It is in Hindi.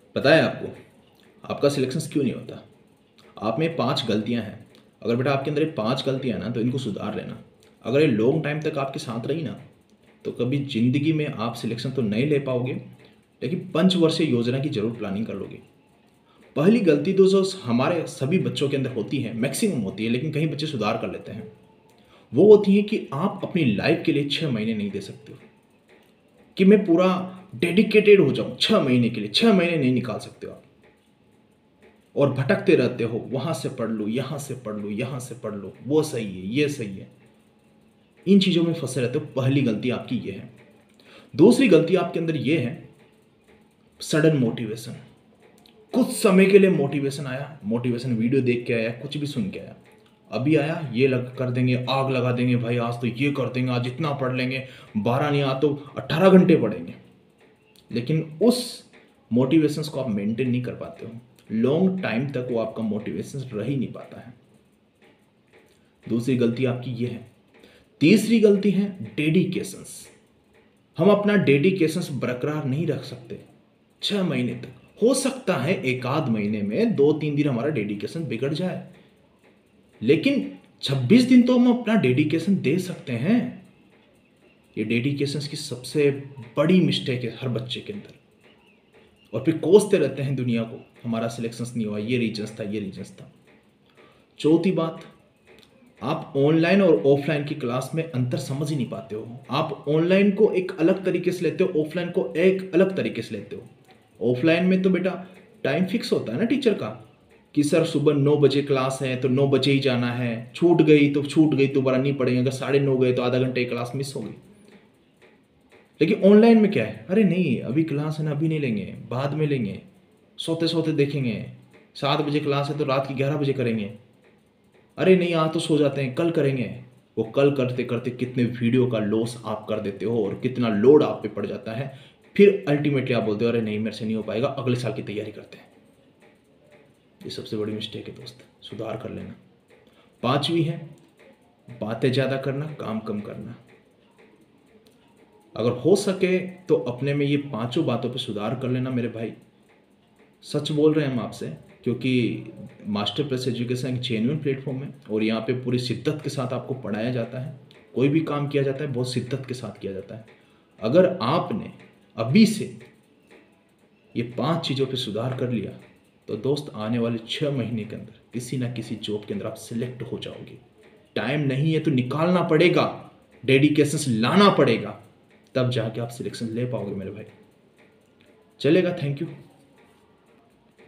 पता है आपको आपका सिलेक्शन क्यों नहीं होता? आप में 5 गलतियां हैं। अगर बेटा आपके अंदर ये 5 गलतियां हैं ना, तो इनको सुधार लेना। अगर ये लॉन्ग टाइम तक आपके साथ रही ना, तो कभी ज़िंदगी में आप सिलेक्शन तो नहीं ले पाओगे, लेकिन पंचवर्षीय योजना की ज़रूर प्लानिंग कर लोगे। पहली गलती तो जो हमारे सभी बच्चों के अंदर होती है, मैक्सिमम होती है, लेकिन कहीं बच्चे सुधार कर लेते हैं। वो होती है कि आप अपनी लाइफ के लिए 6 महीने नहीं दे सकते हो, कि मैं पूरा डेडिकेटेड हो जाऊं 6 महीने के लिए। 6 महीने नहीं निकाल सकते हो आप, और भटकते रहते हो, वहां से पढ़ लो, यहां से पढ़ लो, यहां से पढ़ लो, वो सही है, ये सही है, इन चीज़ों में फंसे रहते हो। पहली गलती आपकी ये है। दूसरी गलती आपके अंदर ये है, सडन मोटिवेशन। कुछ समय के लिए मोटिवेशन आया, मोटिवेशन वीडियो देख के आया, कुछ भी सुन के आया, अभी आया ये लग कर देंगे, आग लगा देंगे भाई, आज तो ये कर देंगे, आज इतना पढ़ लेंगे, 12 नहीं आ तो 18 घंटे पढ़ेंगे। लेकिन उस मोटिवेशंस को आप मेंटेन नहीं कर पाते हो, लॉन्ग टाइम तक वो आपका मोटिवेशन रह ही नहीं पाता है। दूसरी गलती आपकी ये है। तीसरी गलती है डेडिकेशंस। हम अपना डेडिकेशंस बरकरार नहीं रख सकते 6 महीने तक। हो सकता है एक आध महीने में 2-3 दिन हमारा डेडिकेशन बिगड़ जाए, लेकिन 26 दिन तो हम अपना डेडिकेशन दे सकते हैं। ये डेडिकेशन की सबसे बड़ी मिस्टेक है हर बच्चे के अंदर, और फिर कोसते रहते हैं दुनिया को, हमारा सिलेक्शंस नहीं हुआ, ये रीजंस था, ये रीजंस था। चौथी बात, आप ऑनलाइन और ऑफलाइन की क्लास में अंतर समझ ही नहीं पाते हो। आप ऑनलाइन को एक अलग तरीके से लेते हो, ऑफलाइन को एक अलग तरीके से लेते हो। ऑफलाइन में तो बेटा टाइम फिक्स होता है ना टीचर का, कि सर सुबह 9 बजे क्लास है तो 9 बजे ही जाना है, छूट गई तो छूट गई, दोबारा नहीं पढ़ेंगे, अगर 9:30 गए तो आधा घंटे की क्लास मिस हो गई। लेकिन ऑनलाइन में क्या है, अरे नहीं अभी क्लास है ना, अभी नहीं लेंगे, बाद में लेंगे, सोते सोते देखेंगे, 7 बजे क्लास है तो रात की 11 बजे करेंगे, अरे नहीं आज तो सो जाते हैं, कल करेंगे। वो कल करते करते कितने वीडियो का लॉस आप कर देते हो, और कितना लोड आप पे पड़ जाता है। फिर अल्टीमेटली आप बोलते हो अरे नहीं मेरे से नहीं हो पाएगा, अगले साल की तैयारी करते हैं। ये सबसे बड़ी मिस्टेक है दोस्त, सुधार कर लेना। पांचवी है, बातें ज़्यादा करना, काम कम करना। अगर हो सके तो अपने में ये पांचों बातों पे सुधार कर लेना मेरे भाई। सच बोल रहे हैं हम आपसे, क्योंकि मास्टर प्लस एजुकेशन एक जेन्युइन प्लेटफॉर्म है, और यहाँ पे पूरी शिद्दत के साथ आपको पढ़ाया जाता है। कोई भी काम किया जाता है बहुत शिद्दत के साथ किया जाता है। अगर आपने अभी से ये 5 चीज़ों पे सुधार कर लिया, तो दोस्त आने वाले 6 महीने के अंदर किसी ना किसी जॉब के अंदर आप सिलेक्ट हो जाओगे। टाइम नहीं है तो निकालना पड़ेगा, डेडिकेशन लाना पड़ेगा, तब जाके आप सिलेक्शन ले पाओगे मेरे भाई। चलेगा, थैंक यू।